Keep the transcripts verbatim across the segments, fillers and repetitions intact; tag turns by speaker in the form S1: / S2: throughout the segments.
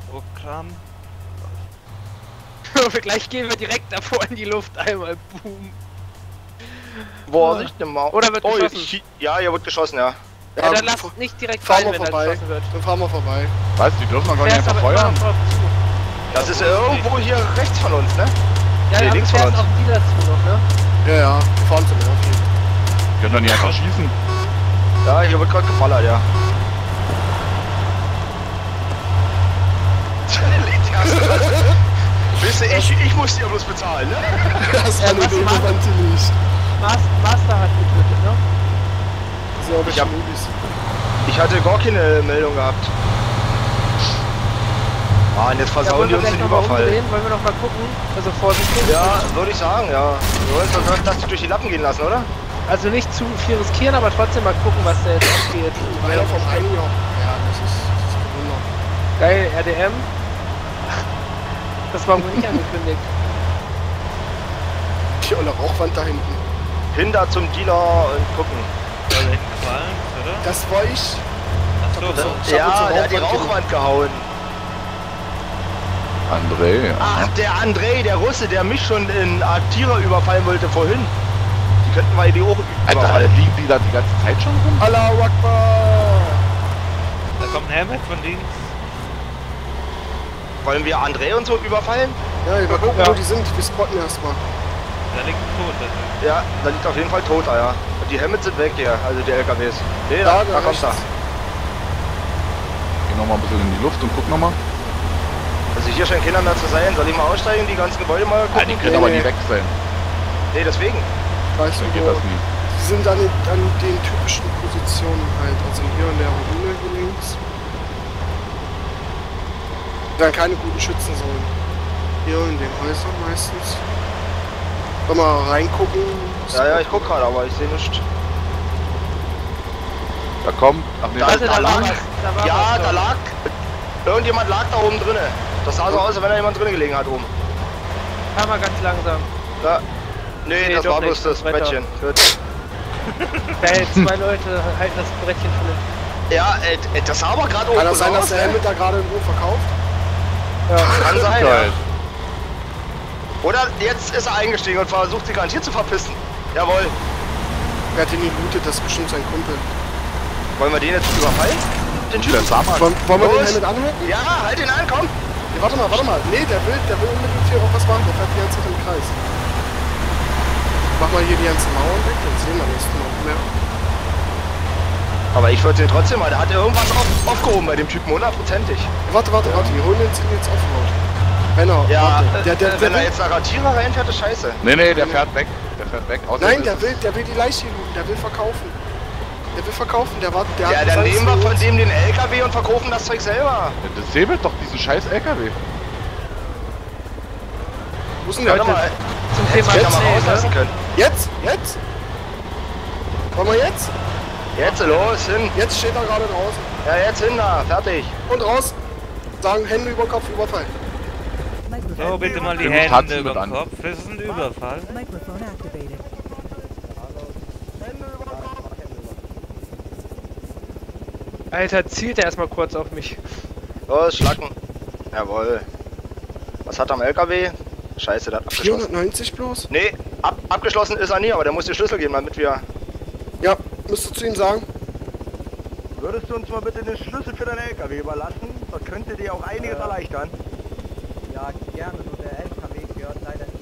S1: Programm.
S2: Gleich gehen wir direkt davor in die Luft, einmal boom.
S3: Vorsicht, mal.
S2: Oder wird
S3: oh,
S2: geschossen?
S3: Ich, ja, hier wird geschossen, ja.
S2: Ja,
S4: Ja,
S2: dann lasst nicht direkt
S4: fahren
S2: rein,
S4: wir
S2: wenn da
S4: vorbei.
S2: geschossen wird.
S4: Dann fahren wir vorbei.
S5: Was? Die dürfen doch gar nicht
S2: Fährst
S5: einfach
S2: aber immer
S5: feuern?
S2: noch drauf zu.
S3: Das ist irgendwo hier rechts von uns, ne?
S2: Ja,
S3: Nee,
S2: aber
S3: links
S2: du
S3: von
S2: fährst
S3: uns.
S2: auch die dazu noch, ne?
S4: Ja, ja, wir fahren zum Airfield.
S5: Können doch nicht einfach schießen.
S3: Ja, hier wird gerade geballert, ja. Wisst ihr, ich, ich muss dir bloß bezahlen, ne?
S4: Das
S2: Ja,
S4: war nur
S2: was
S4: der
S2: macht-
S4: Elefante nicht.
S2: Mas Master hat getötet, ne?
S4: So,
S3: Ich
S4: ich
S3: hab-
S4: hab Movies.
S3: Ich hatte gar keine Meldung gehabt. Ah, und jetzt
S2: Ja,
S3: versauen
S2: wollen
S3: die
S2: wir
S3: uns
S2: gleich
S3: den
S2: noch mal
S3: Überfall.
S2: umdrehen? Wollen wir noch mal gucken? Also vorsichtig.
S3: Ja, würde ich sagen, ja. Wir wollen uns doch das durch die Lappen gehen lassen, oder?
S2: Also nicht zu viel riskieren, aber trotzdem mal gucken, was da jetzt abgeht.
S4: Einer vom einen Jahr. Ja, das ist, das ist bewundernd.
S2: Geil, R D M. Das war wohl nicht angekündigt.
S4: Die olle Rauchwand da hinten.
S3: Hinter zum Dealer und gucken.
S1: Soll der hinten fallen, oder?
S4: Das war ich.
S1: Achso,
S4: so.
S1: so.
S4: Ich hab
S3: Ja,
S4: uns zur
S3: der hat die
S4: Rauchwand
S3: Rauchwand gehauen.
S5: André.
S3: Ach, der Andrei, der Russe, der mich schon in Artira überfallen wollte vorhin. Die könnten wir in die Ohren
S5: Alter,
S3: überfallen.
S5: liegen die da die ganze Zeit schon rum?
S4: Allahu Akbar.
S1: Da kommt ein Helmet von links.
S3: Wollen wir André und so überfallen?
S4: Ja, wir gucken,
S2: Ja.
S4: wo die sind. Wir spotten erstmal.
S1: Da liegt ein Tod. Also.
S3: Ja, da liegt auf jeden Fall tot, ah, ja. Und die Helmets sind weg hier, also die L K Ws. Nee, da,
S4: Da,
S3: da
S4: da
S3: kommt er.
S4: rechts.
S5: Geh nochmal ein bisschen in die Luft und guck nochmal.
S3: Also hier scheint keiner mehr zu sein. Soll ich mal aussteigen, die ganzen Gebäude mal
S5: Ah,
S3: gucken?
S5: die können
S4: Nee,
S5: aber
S4: nee.
S5: nie weg sein.
S3: Nee, deswegen.
S4: Weißt
S5: Dann
S4: du,
S5: geht
S4: wo?
S5: das nie.
S4: Die sind an den, an den typischen Positionen halt. Also hier in der Ruine hier links. Dann keine guten Schützensäulen. Hier in den Häusern meistens. Wenn wir reingucken.
S3: Ja, ja, ich guck gerade, aber ich sehe nichts.
S5: Da kommt. Ach nee,
S3: Da-
S5: da,
S2: Also,
S3: da
S2: da war
S3: lag-
S2: was. Da war
S3: Ja,
S2: was
S3: da
S2: doch.
S3: lag. Irgendjemand lag da oben drinne. Das sah so aus, als wenn da jemand drin gelegen hat oben.
S2: Fahr mal ganz langsam.
S3: Da. Nee,
S2: Nee,
S3: das
S2: doch
S3: war bloß
S2: nicht,
S3: das
S2: das Bretter.
S3: Brettchen. Gut.
S2: Geil, zwei Leute halten das Brettchen von den...
S3: Ja, äh, äh, das sah aber gerade oben
S4: Kann das sein,
S3: aus,
S4: dass der
S3: ne?
S4: Helmut da gerade irgendwo verkauft?
S3: Kann sein, ja.
S5: geil.
S3: Oder jetzt ist er eingestiegen und versucht sich garantiert zu verpissen. Jawohl.
S4: Wer hat den gelootet? Das ist bestimmt sein Kumpel.
S3: Wollen wir den jetzt überfallen? Den
S5: Der
S3: Typen?
S5: Sammer.
S4: Wollen, wollen wir den
S3: Los.
S4: Helmut anhalten?
S3: Ja, halt ihn an, komm.
S4: Nee, warte mal, warte mal. Nee, der will, der will unbedingt hier auch was machen. Der fährt die ganze Zeit im Kreis. Mach mal hier die ganzen Mauern weg, dann sehen wir nächsten Mal mehr.
S3: Aber ich würde den trotzdem mal, der hat irgendwas auf, aufgehoben bei dem Typen, hundertprozentig.
S4: Warte, warte, warte, wir holen uns den jetzt offroad. Wenn er,
S3: Ja,
S4: warte.
S3: äh,
S4: der, der, der
S3: wenn er
S4: will,
S3: jetzt nach Ratira reinfährt, ist scheiße.
S5: Nee, nee, der fährt weg. Der fährt weg. Außerdem
S4: nein,
S5: ist
S4: der
S5: es-
S4: will, der will die Leiche looten, der will verkaufen. Der will verkaufen, der war, der
S3: Ja,
S4: hat
S3: dann
S4: gesagt,
S3: nehmen wir
S4: es
S3: von
S4: lohnt.
S3: dem den L K W und verkaufen das Zeug selber.
S5: Das säbelt doch diesen scheiß L K W.
S4: Wo ist denn der?
S3: Warte mal,
S2: Zum
S3: hätte
S2: Thema
S3: ich ja mal
S2: Erzählen,
S3: rauslassen
S2: ne?
S3: können.
S4: Jetzt? Jetzt? Wollen wir jetzt?
S3: Jetzt los, hin.
S4: Jetzt steht er gerade draußen.
S3: Ja, jetzt hin da, fertig.
S4: Und raus. Sagen Hände über Kopf, Überfall.
S1: So, bitte mal die
S5: Wir müssen Tatzen
S1: Hände
S5: mit
S1: über
S5: an.
S1: den Kopf. Das ist ein Überfall.
S6: Microphone activated.
S2: Alter, zielt er erstmal kurz auf mich.
S3: Los, Schlacken. Jawohl. Was hat er am L K W? Scheiße, der hat abgeschlossen.
S4: vierhundertneunzig bloß?
S3: Nee, ab, abgeschlossen ist er nie, aber der muss die Schlüssel geben, damit wir...
S4: Ja, müsst ihr zu ihm sagen.
S3: Würdest du uns mal bitte den Schlüssel für deinen L K W überlassen? Das könnte dir auch einiges erleichtern.
S7: Ja, gerne, nur der L K W gehört leider nicht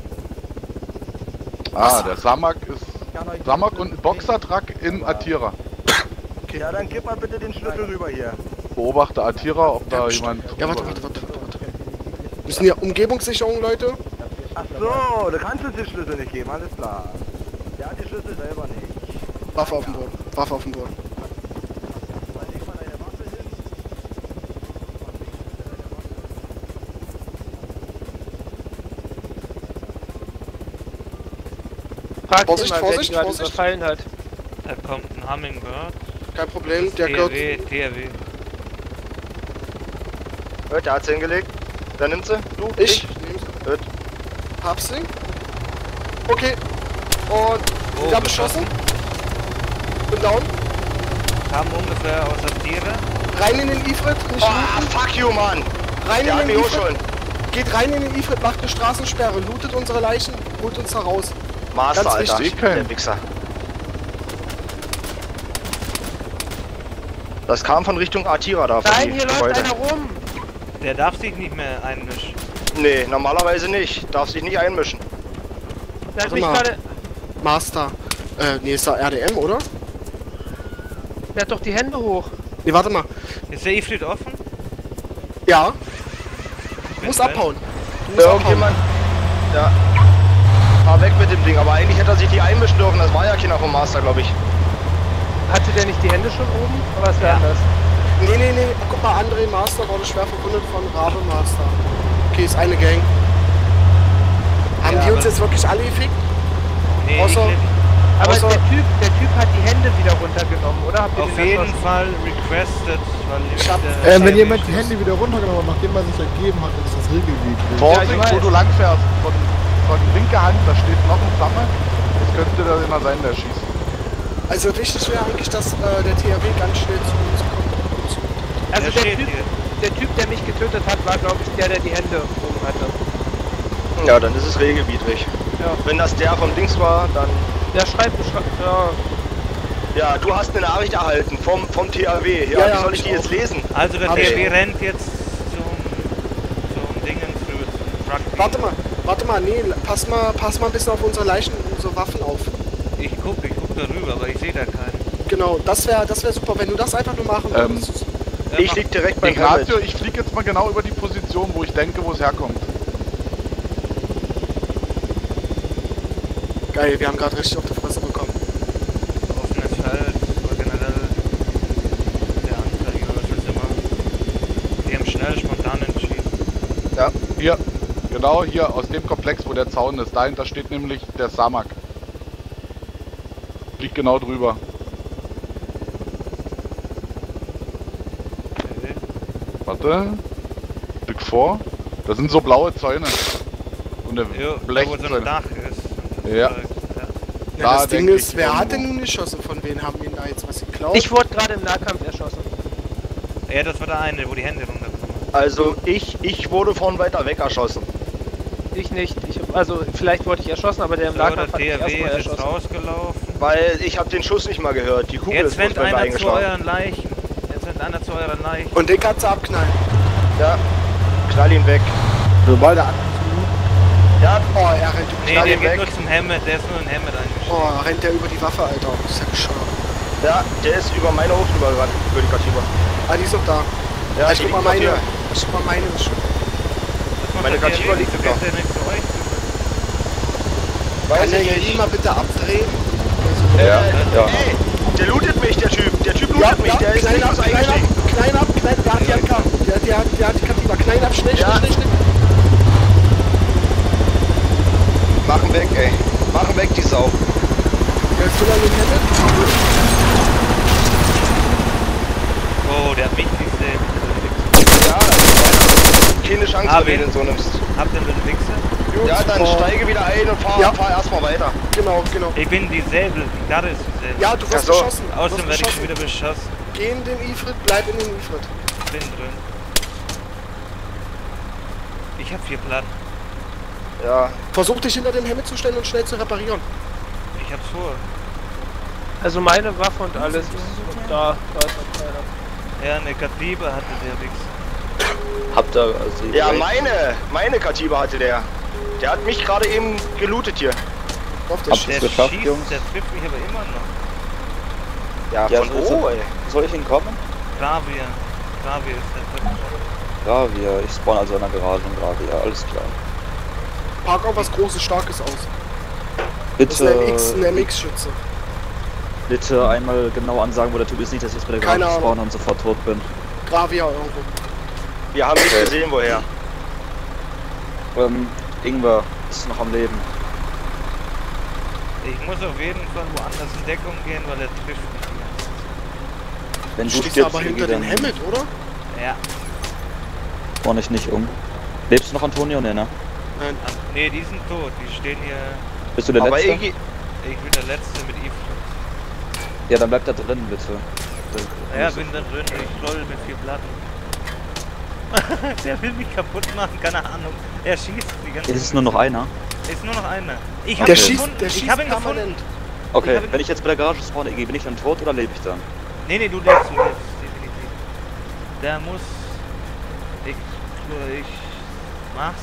S7: mir.
S5: Ah, der Samak ist.
S7: Ich kann euch
S5: Samak
S7: den
S5: und
S7: Schlüssel
S5: Boxertruck in Atira.
S4: Okay.
S3: Ja, dann gib mal bitte den Schlüssel rüber hier.
S5: Beobachte Atira, ob da
S4: Ja,
S5: jemand.
S4: Ja, warte, warte, warte, warte, warte. Müssen hier Umgebungssicherung, Leute?
S3: Ach so, du kannst uns den Schlüssel nicht geben, alles klar. Der hat die Schlüssel selber nicht.
S4: Waffe auf dem Boden. Waffe auf dem Boden.
S3: Leg mal deine Waffe hin.
S2: Fragt
S4: Vorsicht,
S2: ihn mal, wer
S4: Vorsicht,
S2: die gerade
S4: Vorsicht.
S2: überfallen hat.
S1: Da kommt ein Hummingbird.
S4: Kein Problem, der
S1: T R
S4: gehört.
S1: W, T R W.
S3: Gut, der hat's hingelegt. Wer nimmt sie? Du?
S4: Ich? Nehm's.
S3: Gut.
S4: Hab's sie. Okay. Und
S1: Oh,
S4: sie haben beschossen. Bin down.
S1: Kam ungefähr aus der Tiere.
S4: Rein in den Ifrit. Nicht
S3: Oh, fuck you, Mann!
S4: rein
S3: Der hat
S4: in den
S3: mich auch
S4: Ifrit.
S3: schon.
S4: Geht rein in den Ifrit, macht eine Straßensperre, lootet unsere Leichen, holt uns da raus.
S3: Master,
S4: Ganz
S3: Alter.
S4: wichtig.
S3: Der Wichser. Das kam von Richtung Atira da. von
S2: Nein,
S3: die
S2: hier läuft
S3: Gebäude.
S2: einer rum.
S1: Der darf sich nicht mehr einmischen.
S3: Nee, normalerweise nicht. Darf sich nicht einmischen.
S2: Der hat
S4: Warte
S2: mich
S4: mal.
S2: gerade.
S4: Master. Äh, nee, ist da R D M, oder?
S2: Der hat doch die Hände hoch.
S4: Nee, warte mal.
S1: Ist der Ifrit offen?
S4: Ja,
S1: Bin
S4: muss
S1: drin.
S4: abhauen. Du musst abhauen.
S3: Irgendjemand. Ja. Fahr weg mit dem Ding. Aber eigentlich hätte er sich nicht einmischen dürfen. Das war ja keiner vom Master, glaube ich.
S2: Hatte der nicht die Hände schon oben? Oder was wäre
S1: Ja.
S2: anders?
S4: Nee, nee, nee. Guck mal, André Master wurde schwer verwundet von Rabe Master. Okay, ist eine Gang. Haben
S1: Ja,
S4: die uns
S1: aber-
S4: jetzt wirklich alle gefickt?
S1: Nee,
S4: Außer-
S1: ich nicht.
S2: Aber
S4: Außer-
S2: der Typ, der Typ hat die Hände wieder runtergenommen, oder? Habt ihr
S1: Auf
S2: den
S1: jeden
S2: erschossen?
S1: Fall requested, weil
S4: Ich hab-
S1: der-
S6: Äh, wenn
S1: der
S6: jemand die
S1: ist-
S6: Hände wieder runtergenommen hat, nachdem er sich ergeben hat, dann ist das regelwidrig.
S5: Vorsicht,
S2: ich weiß.
S5: wo du lang fährst. Von, von linker Hand, da steht noch ein Flamme. Das könnte da immer sein, der schießt.
S4: Also wichtig wäre eigentlich, dass äh, der T H W ganz schnell zu uns kommt.
S2: Also
S1: Der
S2: der
S1: steht
S2: typ,
S1: hier.
S2: der Typ, der mich getötet hat, war glaube ich der, der die Hände oben hatte.
S3: Ja, dann ist es regelwidrig.
S2: Ja.
S3: Wenn das der vom Dings war, dann.
S2: Der schreibt, schreibt ja.
S3: Ja, du hast eine Nachricht erhalten vom, vom T H W. Ja,
S4: Ja,
S3: wie
S4: ja,
S3: soll ich
S4: ich
S3: die jetzt
S4: auch.
S3: lesen?
S1: Also der
S4: Hab
S1: T
S4: ich
S1: H W
S4: auch.
S1: rennt jetzt zum, zum Dingen zu zum Rugby.
S4: Warte mal, warte mal, nee, pass mal, pass mal ein bisschen auf unsere Leichen und unsere Waffen auf.
S1: Ich guck, ich guck da rüber, aber ich sehe da keinen.
S4: Genau, das wäre das wär super, wenn du das einfach nur machen
S5: Ähm,
S4: würdest.
S1: Ja,
S3: Ich
S1: mach-
S3: lieg direkt beim
S5: Ignazio,
S3: Helmet.
S5: ich fliege jetzt mal genau über die Position, wo ich denke, wo es herkommt.
S4: Geil, wir haben gerade richtig auf die Fresse bekommen.
S1: offenes Feld, aber generell der Anzeige oder was immer. Die haben schnell spontan entschieden.
S5: Hier, genau hier, aus dem Komplex, wo der Zaun ist. Dahinter steht nämlich der Samak. Fliegt genau drüber.
S1: Okay.
S5: Warte. Stück vor. Das sind so blaue Zäune. Und eine
S1: Jo, da wo so ein
S5: Blechzäune.
S1: Dach ist.
S5: Ja.
S1: Ja.
S4: Ja,
S5: Da
S4: das Ding
S5: denk
S4: ist,
S5: ich
S4: wer hat
S5: irgendwo.
S4: denn geschossen? Von wem haben wir ihn da jetzt was geklaut?
S2: Ich wurde gerade im Nahkampf erschossen.
S1: ja, das war der eine, wo die Hände runterkommen.
S3: Also ich, ich wurde von weiter weg erschossen.
S2: Ich nicht. Ich, also vielleicht wurde ich erschossen, aber der im
S1: So, der
S2: Nahkampf hat mich
S1: T H W
S2: erstmal
S1: ist jetzt
S2: erschossen.
S1: rausgelaufen.
S3: Weil ich habe den Schuss nicht mal gehört. Die Kugel
S1: Jetzt
S3: ist bloß
S1: rennt
S3: bei mir
S1: einer zu
S3: eingeschlagen.
S1: euren Leichen. Jetzt rennt einer zu euren Leichen.
S4: Und den kannst du abknallen.
S3: Ja, knall ihn weg.
S6: Sobald der andere
S3: Ja,
S4: Oh, er rennt über
S1: Nee,
S3: knall
S1: der
S3: ihn
S1: geht
S3: weg.
S1: nur zum Hemmet, der ist nur in Hemmet eingeschlagen.
S4: Oh, rennt der über die Waffe, Alter. Das ist ja bescheuert.
S3: ja, der ist über meine hoch drüber gerannt, über die Katiba.
S4: Ah, die ist noch da.
S3: Ja,
S4: ich
S3: die
S4: guck mal
S3: liegt
S4: meine.
S3: noch hier.
S4: Ich guck mal meine. ist schon-
S1: Was macht
S3: Meine
S1: der T H W?
S3: Katiba liegt
S1: Wieso
S3: da.
S1: geht der nicht zu euch?
S3: Weiß
S4: Kann der
S3: ich
S4: hier
S3: nicht.
S4: mal bitte abdrehen?
S3: Ja, ja. Ey, der lootet mich, der Typ. Der Typ lootet mich, der ist
S4: knall
S3: nicht
S4: ab,
S3: aus
S4: knall ab,
S3: eingestiegen.
S4: knall ab, knall, der hat die A K. Der, der, hat- der hat die Katiba. Knall ab, schnell,
S3: Ja.
S4: schnell, schnell, schnell.
S3: Machen weg, ey. Machen weg, die Sau.
S4: Der ist wieder in den Hemmet.
S1: Oh, der hat mich gesehen.
S3: Ja, keine Chance,
S1: Ah,
S3: wenn du
S1: wen?
S3: den so nimmst.
S1: Habt ihr den Wichser?
S3: Ja, dann
S4: Oh.
S3: steige wieder ein und fahr,
S4: Ja.
S3: fahr erstmal weiter.
S4: Genau, genau.
S1: Ich bin die Säbel, die Garde ist die Säbel.
S4: Ja, du wirst
S3: Ach so.
S4: beschossen. Du
S1: Außerdem
S4: wirst
S1: werde ich
S4: beschossen.
S1: schon wieder beschossen.
S4: Geh in den Ifrit, bleib in den Ifrit.
S1: Bin drin. Ich hab vier Platten.
S3: Ja,
S4: Versuch dich hinter dem Hemmet zu stellen und schnell zu reparieren.
S1: Ich hab's vor.
S2: Also meine Waffe und alles ist da. Da ist noch keiner.
S1: Ja, eine Katiba hatte der Wichser.
S8: Habt ihr also
S3: ja, meine, meine Katiba hatte der. Der hat mich gerade eben gelootet hier.
S4: Auf der
S8: Habt
S4: Sch
S8: ihr
S1: Der
S8: es geschafft,
S1: schießt,
S8: Jungs?
S1: der trifft mich aber immer noch.
S3: Ja,
S8: Ja,
S3: von
S8: so ist
S3: wo,
S8: er.
S3: ey?
S8: Soll ich hinkommen?
S1: Gravia. Gravia ist der dritte.
S8: Gravia. Ich spawn also in der Garage in Gravia. Alles klar.
S4: Park auch was Großes, Starkes aus. Das ist ein M X, ein
S8: Bitte,
S4: M X-Schütze.
S8: bitte einmal genau ansagen, wo der Typ ist. Nicht, dass ich jetzt bei der
S4: Keine
S8: Garage
S4: Ahnung.
S8: spawne und sofort tot bin.
S4: Gravia irgendwo.
S3: Wir haben nicht
S8: Okay.
S3: gesehen, woher.
S8: Ähm, Ingwer ist noch am Leben.
S1: Ich muss auf jeden Fall woanders in Deckung gehen, weil er trifft mich die ganze Zeit.
S8: Wenn
S4: Du
S8: du
S4: stehst
S8: stirbst,
S4: aber hinter
S8: Iggy,
S4: dem
S8: dann
S4: Hemmet, oder?
S1: Ja.
S8: spawn ich nicht um. Lebst du noch, Antonio? Nee, ne?
S4: Nein.
S1: Ah, nee, die sind tot. Die stehen hier.
S8: Bist du der
S3: Aber
S8: Letzte?
S3: Iggy,
S1: Ich bin der Letzte mit Ifrit.
S8: Ja, dann bleib da drin, bitte.
S1: Ja, bin da drin. Ich roll mit vier Platten. Der will mich kaputt machen, keine Ahnung. Er schießt die ganze
S8: Es ist nur noch einer.
S1: Ist nur noch einer. Ich
S8: Der
S1: hab ihn
S4: schießt-
S1: gefunden.
S4: der
S1: ich
S4: schießt
S1: hab ihn
S4: permanent.
S1: gefunden.
S8: Okay,
S1: Ich habe-
S8: wenn ich jetzt bei der Garage spawne, Iggy, bin ich dann tot oder lebe ich dann?
S1: Nee, nee, du lebst, du lebst, definitiv. Der muss... Ich... Ich... Mach's.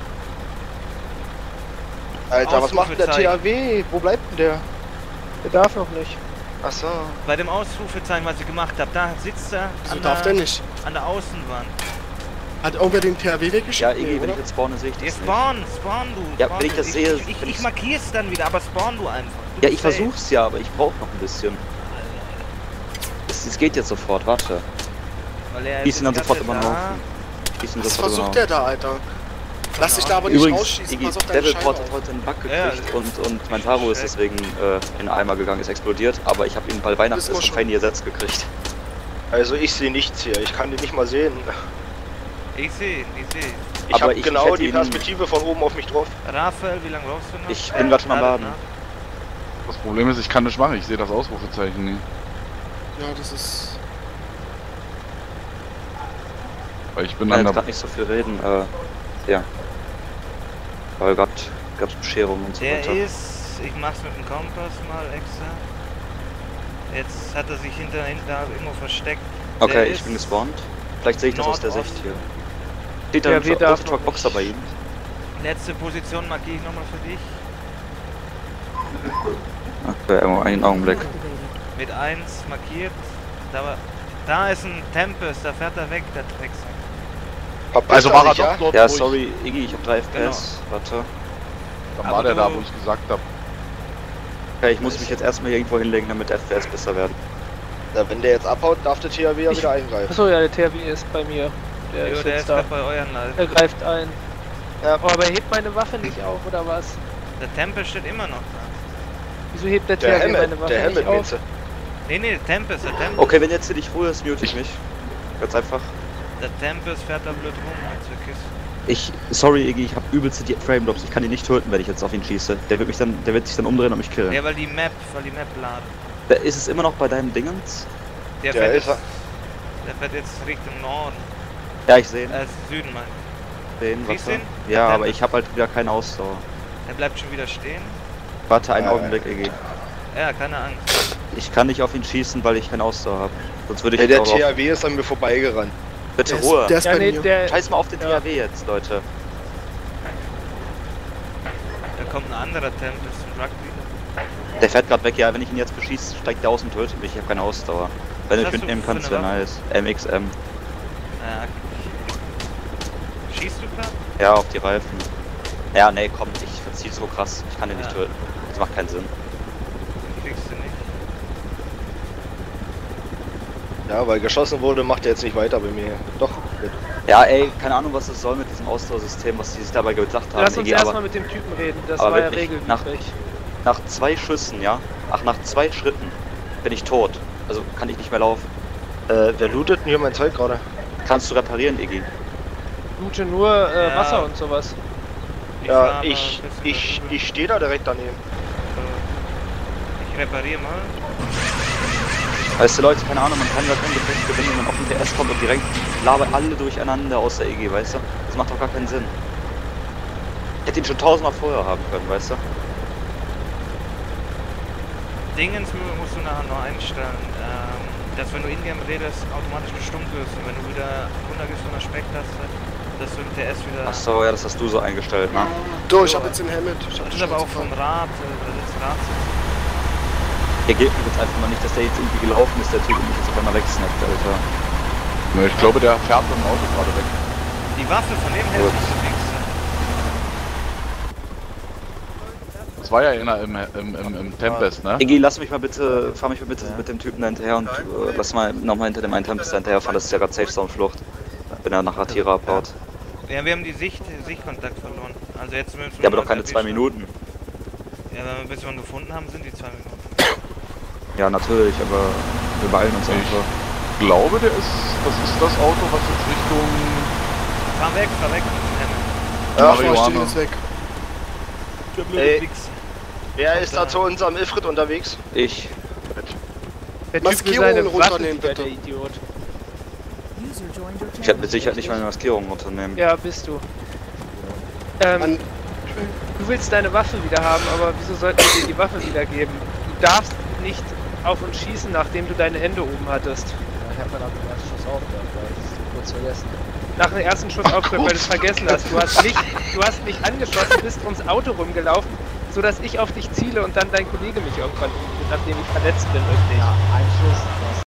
S3: Alter, was macht denn der T
S1: Ausrufezeichen.
S3: H W? Wo bleibt denn der?
S2: Der darf noch nicht.
S3: Achso.
S1: Bei dem Ausrufezeichen, was ich gemacht habe, da sitzt er
S4: So
S1: an,
S4: darf der
S1: der,
S4: nicht.
S1: an der Außenwand.
S4: Hat irgendwer den T H W weggeschickt?
S8: Ja, Iggy,
S4: Nee,
S8: wenn
S4: oder?
S8: ich jetzt spawne, sehe ich das
S1: Jetzt
S8: nicht.
S1: spawn, spawn du.
S8: Ja,
S1: spawn
S8: wenn ich
S1: du.
S8: das sehe,
S1: Ich, ich,
S8: wenn
S1: ich
S8: ich-
S1: markier's dann wieder, aber spawn du einfach. Du
S8: Ja, ich
S1: bist safe.
S8: versuch's ja, aber ich brauche noch ein bisschen. Es, es geht jetzt sofort, warte.
S1: Weil er
S8: Die
S1: ist
S8: sind dann
S1: jetzt
S8: sofort
S1: gerade
S8: immer
S1: da.
S8: laufen. Die sind
S4: Was
S8: sofort
S4: versucht
S8: immer
S4: der da, Alter? Lass dich da aber nicht
S8: Übrigens,
S4: rausschießen,
S8: Iggy,
S4: pass auf deine
S8: Devilport
S4: Scheibe
S8: hat
S4: auf.
S8: heute einen Bug
S1: Ja,
S8: gekriegt und, und mein Taro ist
S1: Schreck.
S8: deswegen äh, in den Eimer gegangen, ist explodiert, aber ich habe ihn, weil Weihnachten
S4: Wissen wir
S8: ist,
S4: schon.
S8: ein Fanny ersetzt gekriegt.
S3: Also ich sehe nichts hier, ich kann den nicht mal sehen.
S1: Ich sehe ihn, ich sehe ihn.
S3: Ich
S8: Aber
S3: habe
S8: ich
S3: genau
S8: hätte
S3: die
S8: ihn-
S3: Perspektive von oben auf mich drauf.
S1: Raphael, wie lange brauchst du noch?
S8: Ich bin grad schon am
S1: Lade
S8: Laden.
S1: nach.
S5: Das Problem ist, ich kann nicht machen, ich sehe das Ausrufezeichen nie.
S4: Ja, das ist...
S5: Weil ich bin
S8: Ich kann
S5: an
S8: jetzt
S5: der...
S8: gerade nicht so viel reden, äh, ja. Weil grad gab's Bescherungen und so
S1: Der
S8: weiter.
S1: ist, ich mach's mit dem Kompass mal extra. Jetzt hat er sich hinter hinten da irgendwo versteckt. Der
S8: Okay, ich
S1: ist
S8: bin gespawnt. Vielleicht sehe ich das aus der
S1: Nordost.
S8: Sicht hier. Steht da
S2: Ja,
S8: ein
S2: wir darf
S8: Truck
S2: noch
S8: Boxer
S2: nicht.
S8: bei ihm?
S1: Letzte Position markiere ich nochmal für dich.
S8: Okay, irgendwo einen Augenblick.
S1: Mit eins markiert. Da, war, da ist ein Tempest, da fährt er weg, der Drecksack.
S5: Also war er doch
S3: ja?
S5: dort,
S8: Ja,
S5: wo
S8: sorry, Iggy, ich hab drei F P S. Warte.
S5: ich... Dann
S1: Aber
S5: war der da,
S1: du-
S5: wo ich gesagt habe.
S8: Okay, ich muss mich jetzt erstmal irgendwo hinlegen, damit F P S besser werden.
S3: Ja, wenn der jetzt abhaut, darf der T H W ja
S2: Ich-
S3: wieder eingreifen.
S2: Achso, ja, der T H W ist bei mir. Der
S1: Jo,
S2: ist
S1: der
S2: jetzt
S1: ist
S2: da.
S1: gerade bei euren Leuten.
S2: Er greift ein.
S3: Ja.
S2: Oh, aber er hebt meine Waffe nicht auf, oder was?
S1: Der Tempest steht immer noch da.
S2: Wieso hebt der,
S3: Der
S2: T H W meine
S3: Hammett,
S2: Waffe
S3: der
S2: nicht
S3: Hammett
S2: auf?
S3: meinst du?
S1: Nee, nee, der Tempest, der Tempest.
S8: Okay, wenn jetzt hier dich Ruhe ist, mute ich mich. Ganz einfach.
S1: Der Tempest fährt da blöd rum mit zur Kiste.
S8: Ich, sorry Iggy, ich habe übelste die Frame Drops. Ich kann ihn nicht töten, wenn ich jetzt auf ihn schieße. Der wird mich dann, der wird sich dann umdrehen und mich killen.
S1: Ja, weil die Map, weil die Map laden.
S8: Da ist es immer noch bei deinem Dingens?
S1: Der,
S3: Der
S1: fährt
S3: ist
S1: jetzt, der fährt jetzt Richtung Norden.
S8: Ja, ich sehe ihn.
S1: Äh, Süden, mein.
S8: Den,
S1: siehst
S8: warte.
S1: du ihn?
S8: Ja,
S1: Der
S8: aber ich habe halt wieder keine Ausdauer.
S1: Der bleibt schon wieder stehen.
S8: Warte einen
S3: Äh.
S8: Augenblick, Iggy.
S1: Ja, keine Angst.
S8: Ich kann nicht auf ihn schießen, weil ich keine Ausdauer habe. Sonst würde ich
S3: Ja, der
S8: jetzt auch
S3: T
S8: auf...
S3: H W ist an mir vorbeigerannt.
S8: Bitte
S4: Der
S8: Ruhe.
S4: ist, der ist
S2: Ja,
S4: bei
S2: nee,
S4: mir.
S2: der.
S8: Scheiß mal auf den
S2: Ja.
S8: T H W jetzt, Leute.
S1: Da kommt ein anderer Tempest zum Rugby.
S8: Der fährt gerade weg. Ja, wenn ich ihn jetzt beschieße, steigt der aus und tötet mich. Ich habe keine Ausdauer. Wenn du
S1: Was
S8: mich
S1: hast
S8: mitnehmen
S1: du für
S8: kannst,
S1: eine
S8: wäre nice. M X M.
S1: Ja. Schießt du grad?
S8: Ja, auf die Reifen. Ja, nee, komm, ich verziehe so krass. Ich kann den nicht
S1: Ja.
S8: töten. Das macht keinen Sinn.
S1: Den kriegst du nicht.
S3: Ja, weil geschossen wurde, macht er jetzt nicht weiter bei mir. Doch.
S8: Ja, ey, keine Ahnung, was das soll mit diesem Ausdauersystem, was die sich dabei gedacht haben.
S2: Lass uns
S8: Iggy,
S2: erstmal
S8: aber
S2: mit dem Typen reden. Das
S8: aber
S2: war ja
S8: wirklich,
S2: regelwidrig.
S8: nach zwei Schüssen, ja? Ach, nach zwei Schritten bin ich tot. Also kann ich nicht mehr laufen.
S3: Äh, wer lootet denn hier mein Zeug gerade?
S8: Kannst du reparieren, Iggy?
S2: Loote nur äh,
S1: Ja.
S2: Wasser und sowas.
S1: Ich
S3: Ja,
S1: fahr mal
S3: ich,
S1: ein bisschen
S3: ich,
S1: darüber.
S3: ich stehe da direkt daneben.
S1: Ich repariere mal.
S8: Weißt du, Leute, keine Ahnung, man kann gar kein Gefecht gewinnen, wenn man auf den T S kommt und direkt labert alle durcheinander außer Iggy, weißt du? Das macht doch gar keinen Sinn. Ich hätte ihn schon tausendmal vorher haben können, weißt du?
S1: Dingens musst du nachher noch einstellen, ähm, dass wenn du in-game redest, automatisch gestummt wirst und wenn du wieder runtergehst von der Specktaste, dass du im T S wieder...
S8: Ach so, ja, das hast du so eingestellt, ne?
S4: Du, ich hab jetzt den Hammett. Ich hab
S1: Das
S4: die
S1: ist aber auch
S4: Schnauze
S1: vom
S4: voll.
S1: Rad, äh, da sitzt Rad.
S8: Hier geht mir jetzt einfach mal nicht, dass der jetzt irgendwie gelaufen ist, der Typ, und mich jetzt auf einmal wegsnappt, Alter.
S5: Ne, ich glaube, der fährt mit dem Auto gerade weg.
S1: Die Waffe von dem her
S8: Gut.
S1: ist nichts.
S5: Das war ja einer im, im, im, im Tempest, ne?
S8: Iggy, lass mich mal bitte, fahr mich mal bitte mit dem Typen da hinterher und äh, lass mal nochmal hinter dem einen Tempest da hinterher fahren, das ist ja gerade Safe Zone Flucht. Wenn er nach Atira abbaut.
S1: Ja, wir haben die Sicht, Sichtkontakt verloren. Also jetzt müssen wir
S8: Ja, aber doch
S1: uns
S8: keine zwei
S1: erwischen.
S8: Minuten.
S1: Ja, wenn wir bis wir ihn gefunden haben, sind die zwei Minuten.
S8: Ja, natürlich, aber wir beeilen uns einfach.
S5: Ich glaube, der ist, das ist das Auto, was jetzt Richtung...
S1: Fahr weg, fahr weg.
S4: Ja, ich stehe
S5: Marihuana.
S4: jetzt weg.
S1: Der blöde
S3: Ey.
S1: Wichs.
S3: Wer ist da zu unserem Ifrit unterwegs?
S8: Ich.
S2: Der Typ will
S4: Maskierungen
S2: seine Waffe
S4: runternehmen,
S2: wieder,
S4: bitte.
S2: der Idiot.
S8: Ich hätte mit Sicherheit nicht meine Maskierung unternehmen.
S2: Ja, bist du. Ähm,
S4: An-
S2: du willst deine Waffe wieder haben, aber wieso sollten wir dir die Waffe wiedergeben? Du darfst nicht auf uns schießen, nachdem du deine Hände oben hattest.
S7: Ich hab dann ab dem ersten Schuss aufgehört, weil ich es kurz vergessen habe.
S2: Nach dem ersten Schuss aufgehört, weil du es vergessen hast. Du hast mich, du hast mich angeschossen, bist ums Auto rumgelaufen, sodass ich auf dich ziele und dann dein Kollege mich irgendwann umbringt, nachdem ich verletzt bin, richtig.
S7: Ja, ein Schuss.